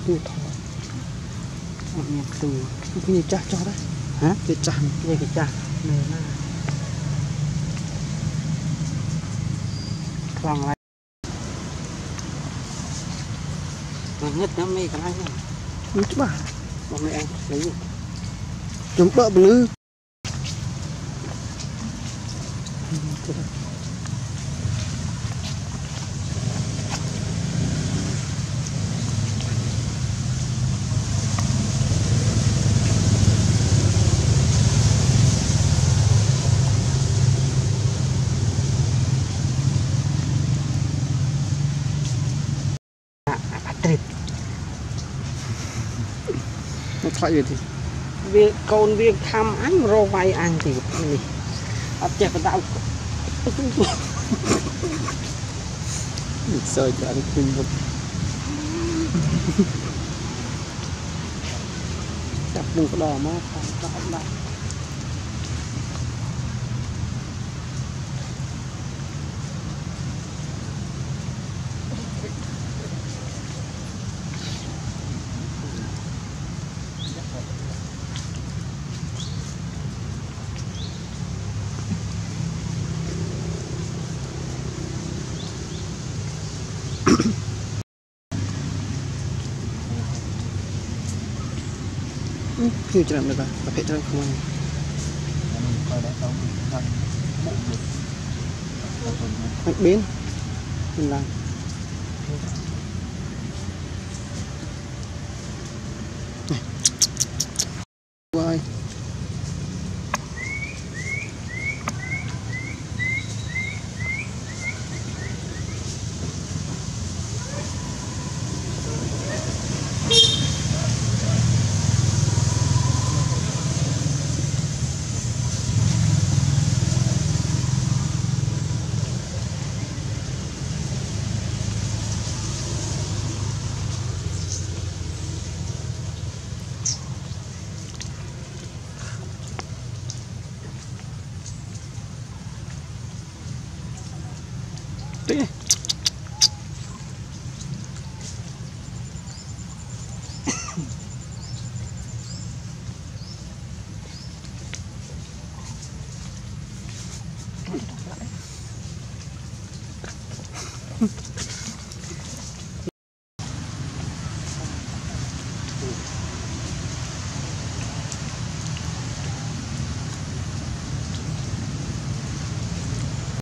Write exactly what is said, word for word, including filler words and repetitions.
tu thọ một miền tu cái gì cha cho đấy hả cái cha cái cái cha này là khoang lại nhất nó mấy cái này chứ bà bọn mày ăn lấy gì chúng bợ blue nó thoại gì thì việc con việc tham ăn rô vay ăn thì này ấp chẹp vào tao được sơi cho anh kinh không chặt một cái đò mà không có lại chưa chạm được à? Phải phải chạm không anh? Hãy biến mình làm này quay đấy